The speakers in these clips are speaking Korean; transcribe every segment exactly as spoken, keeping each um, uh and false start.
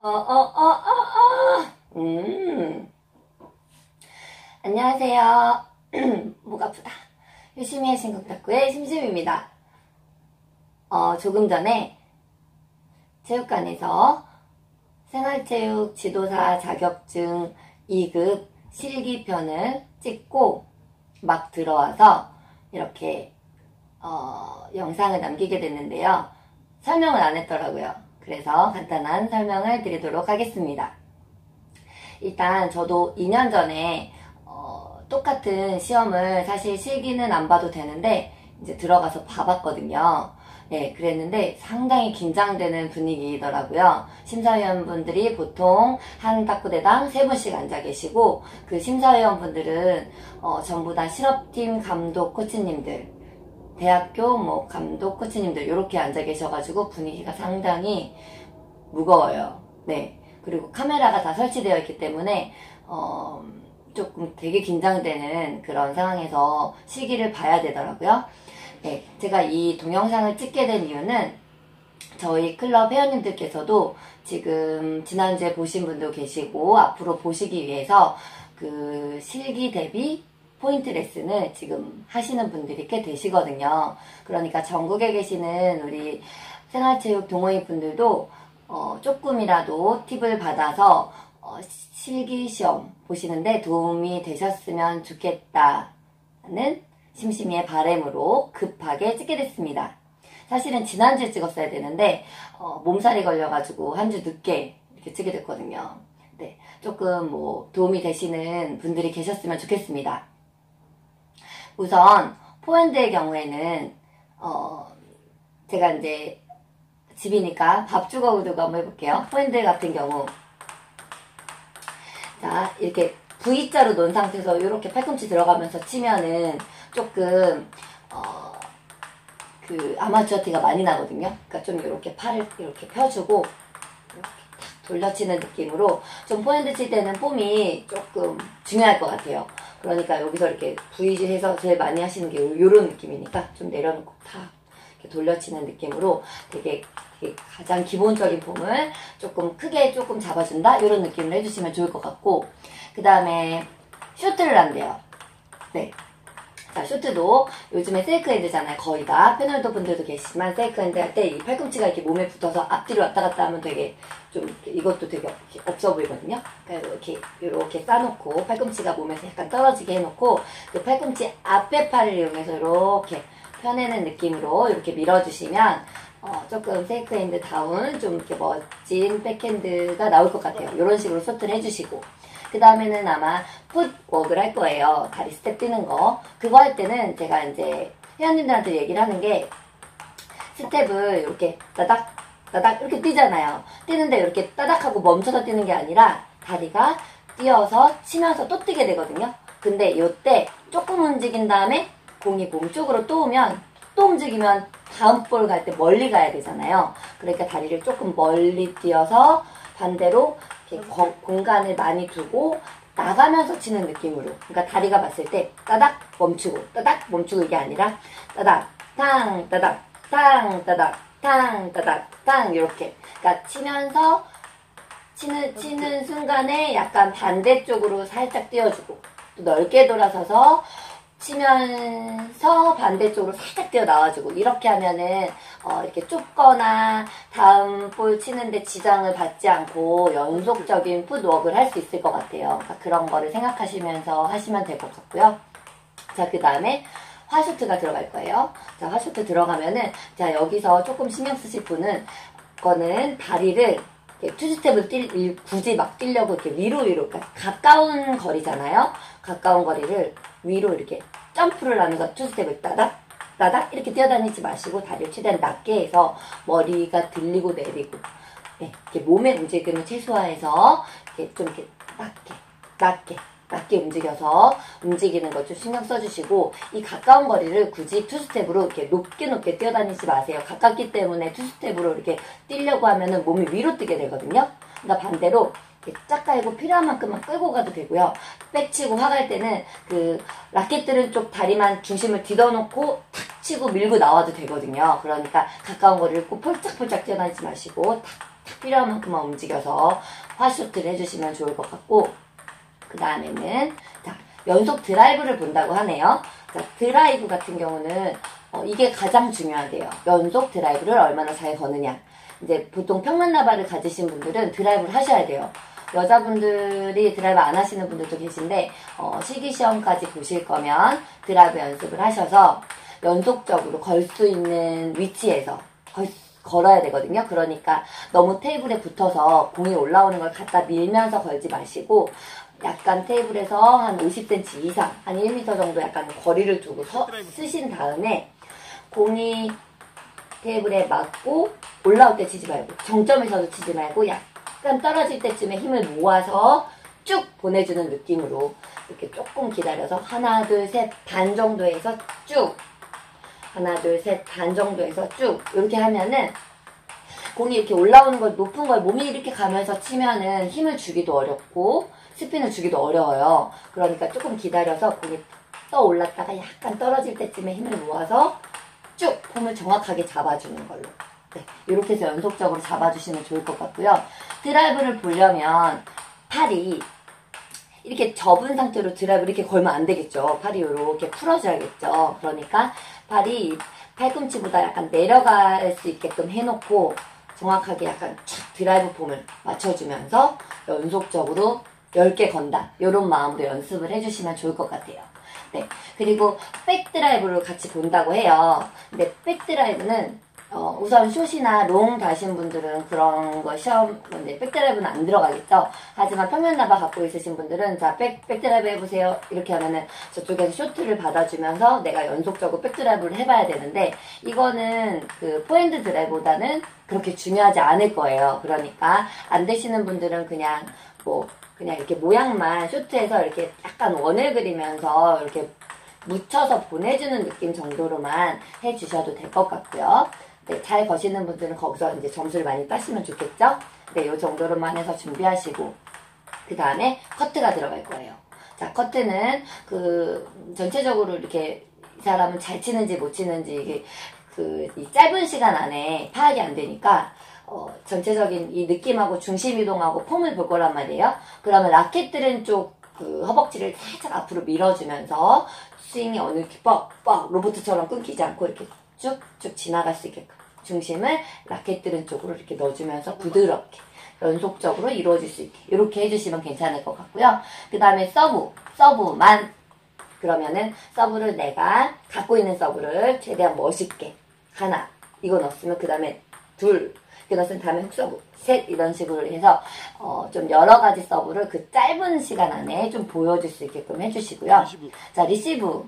어, 어, 어, 어, 어. 음. 안녕하세요. 목 아프다. 유심히의 신곡탁구의 심심입니다. 어, 조금 전에 체육관에서 생활체육 지도사 자격증 이 급 실기편을 찍고 막 들어와서 이렇게 어, 영상을 남기게 됐는데요. 설명을 안 했더라고요. 그래서 간단한 설명을 드리도록 하겠습니다. 일단 저도 이 년 전에 어, 똑같은 시험을 사실 실기는 안 봐도 되는데 이제 들어가서 봐봤거든요. 네, 그랬는데 상당히 긴장되는 분위기더라고요. 심사위원분들이 보통 한 탁구대당 세 분씩 앉아 계시고 그 심사위원분들은 어, 전부 다 실업팀 감독 코치님들, 대학교 뭐 감독 코치님들 이렇게 앉아 계셔가지고 분위기가 상당히 무거워요. 네, 그리고 카메라가 다 설치되어 있기 때문에 어, 조금 되게 긴장되는 그런 상황에서 시기를 봐야 되더라고요. 네, 제가 이 동영상을 찍게 된 이유는 저희 클럽 회원님들께서도 지금 지난주에 보신 분도 계시고 앞으로 보시기 위해서 그 실기 대비 포인트 레슨을 지금 하시는 분들이 꽤 되시거든요. 그러니까 전국에 계시는 우리 생활체육 동호인 분들도 어, 조금이라도 팁을 받아서 어, 실기시험 보시는데 도움이 되셨으면 좋겠다는 심심이의 바람으로 급하게 찍게 됐습니다. 사실은 지난주에 찍었어야 되는데 어, 몸살이 걸려가지고 한 주 늦게 이렇게 찍게 됐거든요. 네, 조금 뭐 도움이 되시는 분들이 계셨으면 좋겠습니다. 우선 포핸드의 경우에는 어, 제가 이제 집이니까 밥 주걱 우두고 한번 해볼게요. 포핸드 같은 경우 자, 이렇게 V자로 놓은 상태에서 이렇게 팔꿈치 들어가면서 치면은 조금 어, 그 아마추어 티가 많이 나거든요. 그러니까 좀 이렇게 팔을 이렇게 펴주고 이렇게 탁 돌려치는 느낌으로 좀 포핸드 칠 때는 폼이 조금 중요할 것 같아요. 그러니까 여기서 이렇게 V해서 제일 많이 하시는 게 이런 느낌이니까 좀 내려놓고 탁 이렇게 돌려치는 느낌으로 되게, 되게 가장 기본적인 폼을 조금 크게 조금 잡아준다 이런 느낌을 해주시면 좋을 것 같고, 그 다음에 쇼트를 한대요. 네. 자, 쇼트도 요즘에 세이크핸드잖아요. 거의 다 패널도 분들도 계시지만 세이크핸드 할 때 이 팔꿈치가 이렇게 몸에 붙어서 앞뒤로 왔다 갔다 하면 되게 좀 이렇게 이것도 되게 없어 보이거든요. 그래서 이렇게 이렇게 싸놓고 팔꿈치가 몸에서 약간 떨어지게 해놓고 그 팔꿈치 앞에 팔을 이용해서 이렇게 펴내는 느낌으로 이렇게 밀어주시면 어, 조금 세이크핸드 다운 좀 이렇게 멋진 백핸드가 나올 것 같아요. 이런 식으로 쇼트를 해주시고, 그 다음에는 아마 풋워크를 할 거예요. 다리 스텝 뛰는 거. 그거 할 때는 제가 이제 회원님들한테 얘기를 하는 게 스텝을 이렇게 따닥 따닥 이렇게 뛰잖아요. 뛰는데 이렇게 따닥 하고 멈춰서 뛰는 게 아니라 다리가 뛰어서 치면서 또 뛰게 되거든요. 근데 이때 조금 움직인 다음에 공이 몸 쪽으로 또 오면 또 움직이면 다음 볼 갈 때 멀리 가야 되잖아요. 그러니까 다리를 조금 멀리 뛰어서 반대로 이렇게 거, 공간을 많이 두고 나가면서 치는 느낌으로, 그러니까 다리가 봤을 때 따닥 멈추고 따닥 멈추고 이게 아니라 따닥 탕 따닥 탕 따닥 탕 따닥 탕 이렇게, 그러니까 치면서 치는 치는 순간에 약간 반대쪽으로 살짝 띄워주고 또 넓게 돌아서서 치면서 반대쪽으로 살짝 뛰어 나와주고, 이렇게 하면은 어 이렇게 좁거나 다음 볼 치는데 지장을 받지 않고 연속적인 풋워크를 할 수 있을 것 같아요. 그러니까 그런 거를 생각하시면서 하시면 될 것 같고요. 자, 그 다음에 화쇼트가 들어갈 거예요. 자, 화쇼트 들어가면은 자, 여기서 조금 신경 쓰실 분은 거는 다리를 투스텝을 뛸, 굳이 막 뛰려고 이렇게 위로 위로, 그러니까 가까운 거리잖아요. 가까운 거리를 위로 이렇게 점프를 하면서 투스텝을 따닥 따닥 이렇게 뛰어다니지 마시고 다리를 최대한 낮게 해서 머리가 들리고 내리고, 네, 이렇게 몸의 움직임을 최소화해서 이렇게 좀 이렇게 낮게 낮게 낮게 움직여서 움직이는 것 좀 신경 써주시고, 이 가까운 거리를 굳이 투스텝으로 이렇게 높게 높게 뛰어다니지 마세요. 가깝기 때문에 투스텝으로 이렇게 뛰려고 하면은 몸이 위로 뛰게 되거든요. 그러니까 반대로 이렇게 짝 깔고 필요한 만큼만 끌고 가도 되고요. 백치고 화갈 때는 그 라켓들은 쪽 다리만 중심을 뒤덮어놓고 탁 치고 밀고 나와도 되거든요. 그러니까 가까운 거리를 꼭 폴짝폴짝 뛰어다니지 마시고 탁 필요한 만큼만 움직여서 핫쇼트를 해주시면 좋을 것 같고, 그 다음에는 자 연속 드라이브를 본다고 하네요. 자, 드라이브 같은 경우는 어, 이게 가장 중요하대요. 연속 드라이브를 얼마나 잘 거느냐. 이제 보통 평면나발을 가지신 분들은 드라이브를 하셔야 돼요. 여자분들이 드라이브 안 하시는 분들도 계신데 어, 실기시험까지 보실 거면 드라이브 연습을 하셔서 연속적으로 걸 수 있는 위치에서 걸, 걸어야 되거든요. 그러니까 너무 테이블에 붙어서 공이 올라오는 걸 갖다 밀면서 걸지 마시고 약간 테이블에서 한 오십 센티미터 이상, 한 일 미터 정도 약간 거리를 두고 서, 쓰신 다음에 공이 테이블에 맞고 올라올 때 치지 말고 정점에서도 치지 말고 약간 떨어질 때쯤에 힘을 모아서 쭉 보내주는 느낌으로 이렇게 조금 기다려서 하나 둘 셋 반 정도에서 쭉 하나 둘 셋 반 정도에서 쭉 이렇게 하면은 공이 이렇게 올라오는 걸 높은 걸 몸이 이렇게 가면서 치면은 힘을 주기도 어렵고 스핀을 주기도 어려워요. 그러니까 조금 기다려서 공이 떠 올랐다가 약간 떨어질 때쯤에 힘을 모아서 쭉 폼을 정확하게 잡아주는 걸로. 네, 이렇게 해서 연속적으로 잡아주시면 좋을 것 같고요. 드라이브를 보려면 팔이 이렇게 접은 상태로 드라이브를 이렇게 걸면 안 되겠죠. 팔이 이렇게 풀어줘야겠죠. 그러니까 팔이 팔꿈치보다 약간 내려갈 수 있게끔 해놓고 정확하게 약간 촥 드라이브 폼을 맞춰주면서 연속적으로 열 개 건다. 이런 마음으로 연습을 해주시면 좋을 것 같아요. 네. 그리고 백드라이브를 같이 본다고 해요. 근데 백드라이브는 어, 우선 숏이나 롱 다신 분들은 그런 거 시험, 근데 백드라이브는 안 들어가겠죠. 하지만 평면나바 갖고 있으신 분들은 자, 백, 백드라이브 해보세요. 이렇게 하면은 저쪽에서 쇼트를 받아주면서 내가 연속적으로 백드라이브를 해봐야 되는데 이거는 그 포핸드 드라이브보다는 그렇게 중요하지 않을 거예요. 그러니까 안 되시는 분들은 그냥 뭐 그냥 이렇게 모양만 쇼트에서 이렇게 약간 원을 그리면서 이렇게 묻혀서 보내주는 느낌 정도로만 해주셔도 될 것 같고요. 네, 잘 거시는 분들은 거기서 이제 점수를 많이 따시면 좋겠죠? 네, 요 정도로만 해서 준비하시고 그 다음에 커트가 들어갈 거예요. 자, 커트는 그 전체적으로 이렇게 이 사람은 잘 치는지 못 치는지 이게 그 이 짧은 시간 안에 파악이 안 되니까 어, 전체적인 이 느낌하고 중심 이동하고 폼을 볼 거란 말이에요. 그러면 라켓 들은 쪽 그 허벅지를 살짝 앞으로 밀어주면서 스윙이 어느 이렇게 뻑뻑 로봇처럼 끊기지 않고 이렇게 쭉쭉 지나갈 수 있게끔 중심을 라켓 들은 쪽으로 이렇게 넣어주면서 부드럽게 연속적으로 이루어질 수 있게 이렇게 해주시면 괜찮을 것 같고요. 그 다음에 서브, 서브만 그러면은 서브를 내가 갖고 있는 서브를 최대한 멋있게 하나 이거 넣었으면 그 다음에 둘 그것은 다음에 훅서브 셋 이런 식으로 해서 어, 좀 여러 가지 서브를 그 짧은 시간 안에 좀 보여줄 수 있게끔 해주시고요. 리시브. 자 리시브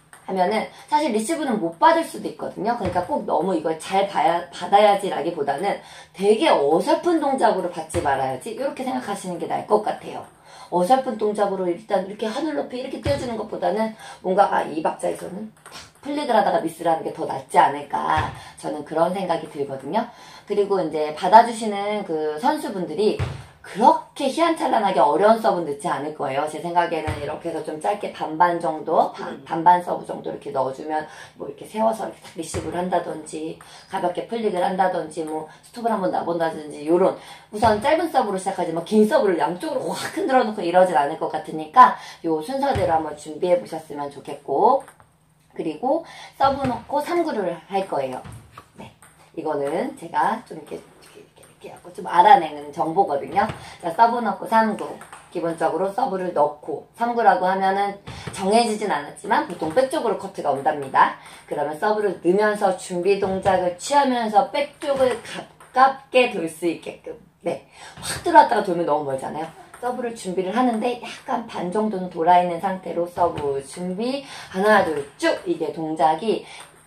하면은 사실 리시브는 못 받을 수도 있거든요. 그러니까 꼭 너무 이걸 잘 봐야, 받아야지라기보다는 되게 어설픈 동작으로 받지 말아야지 이렇게 생각하시는 게 나을 것 같아요. 어설픈 동작으로 일단 이렇게 하늘 높이 이렇게 띄워주는 것보다는 뭔가 아, 이 박자에서는 탁 플릭을 하다가 미스를 하는 게 더 낫지 않을까 저는 그런 생각이 들거든요. 그리고 이제 받아주시는 그 선수분들이 그렇게 희한찬란하게 어려운 서브 넣지 않을 거예요. 제 생각에는 이렇게 해서 좀 짧게 반반 정도, 반, 반반 서브 정도 이렇게 넣어주면 뭐 이렇게 세워서 이렇게 딱 리시브를 한다든지 가볍게 플릭을 한다든지 뭐 스톱을 한번 놔본다든지 요런 우선 짧은 서브로 시작하지 뭐 긴 서브를 양쪽으로 확 흔들어 놓고 이러진 않을 것 같으니까 요 순서대로 한번 준비해 보셨으면 좋겠고 그리고 서브 넣고 삼 구를 할 거예요. 네, 이거는 제가 좀 이렇게 이렇게 하고 좀 알아내는 정보거든요. 자, 서브 넣고 삼 구. 기본적으로 서브를 넣고 삼 구라고 하면은 정해지진 않았지만 보통 백 쪽으로 커트가 온답니다. 그러면 서브를 넣으면서 준비 동작을 취하면서 백 쪽을 가깝게 돌 수 있게끔. 네, 확 들어왔다가 돌면 너무 멀잖아요. 서브를 준비를 하는데 약간 반 정도는 돌아있는 상태로 서브 준비 하나 둘 쭉 이게 동작이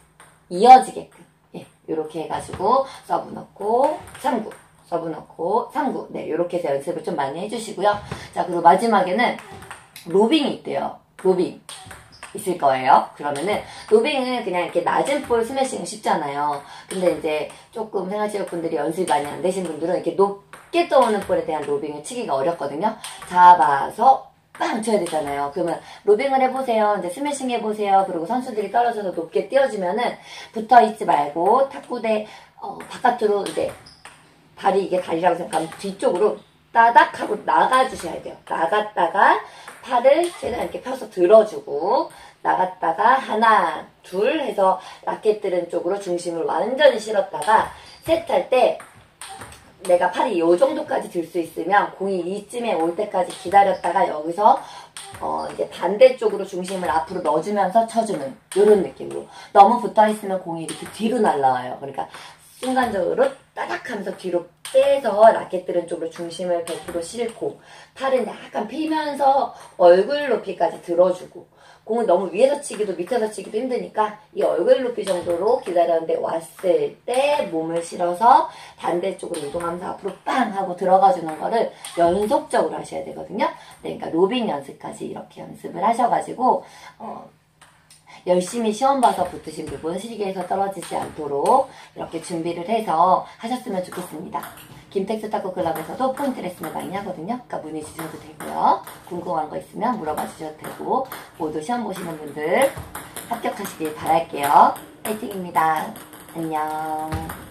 이어지게끔 예, 이렇게 해가지고 서브 넣고 삼 구 서브 넣고 삼 구 네 이렇게 해서 연습을 좀 많이 해주시고요. 자 그리고 마지막에는 로빙이 있대요. 로빙 있을 거예요. 그러면은 로빙은 그냥 이렇게 낮은 볼 스매싱은 쉽잖아요. 근데 이제 조금 생활체육분들이 연습이 많이 안 되신 분들은 이렇게 높게 떠오는 볼에 대한 로빙을 치기가 어렵거든요. 잡아서 빵 쳐야 되잖아요. 그러면 로빙을 해보세요. 이제 스매싱 해보세요. 그리고 선수들이 떨어져서 높게 띄워주면은 붙어있지 말고 탁구대 어, 바깥으로 이제 다리, 이게 다리라고 생각하면 뒤쪽으로 따닥 하고 나가주셔야 돼요. 나갔다가 팔을 최대한 이렇게 펴서 들어주고, 나갔다가 하나, 둘 해서 라켓 들은 쪽으로 중심을 완전히 실었다가, 셋 할 때 내가 팔이 이 정도까지 들 수 있으면 공이 이쯤에 올 때까지 기다렸다가 여기서 어 이제 반대쪽으로 중심을 앞으로 넣어주면서 쳐주는 이런 느낌으로. 너무 붙어있으면 공이 이렇게 뒤로 날라와요. 그러니까 순간적으로 따닥 하면서 뒤로 빼서 라켓 들은 쪽으로 중심을 백 퍼센트 싣고, 팔은 약간 피면서 얼굴 높이까지 들어주고, 공을 너무 위에서 치기도 밑에서 치기도 힘드니까 이 얼굴 높이 정도로 기다렸는데 왔을 때 몸을 실어서 반대쪽으로 이동하면서 앞으로 빵 하고 들어가주는 거를 연속적으로 하셔야 되거든요. 네, 그러니까 로빙 연습까지 이렇게 연습을 하셔가지고 어, 열심히 시험 봐서 붙으신 부분 실기에서 떨어지지 않도록 이렇게 준비를 해서 하셨으면 좋겠습니다. 김택수 탁구 클럽에서도 포인트 레슨을 많이 하거든요. 그러니까 문의 주셔도 되고요. 궁금한 거 있으면 물어봐 주셔도 되고, 모두 시험 보시는 분들 합격하시길 바랄게요. 파이팅입니다. 안녕.